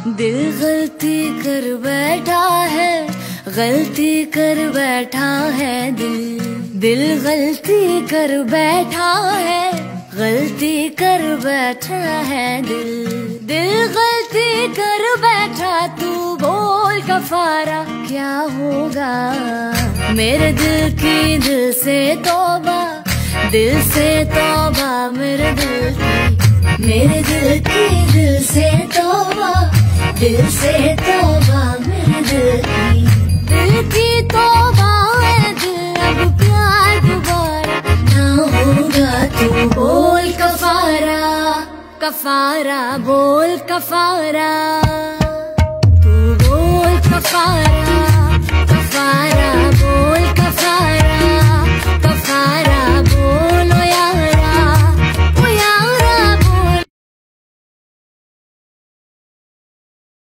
दिल गलती कर बैठा है, गलती कर बैठा है दिल गलती कर बैठा है, गलती कर बैठा है दिल गलती कर बैठा। तू बोल कफारा क्या होगा, मेरे दिल की दिल से तौबा, दिल से तौबा मेरे दिल की, मेरे दिल की दिल से तौबा, दिल से तौबा मेरे दिल की तौबा है दिल, अब प्यार दोबारा ना होगा। तू बोल कफारा, कफारा बोल कफारा, तू बोल कफारा।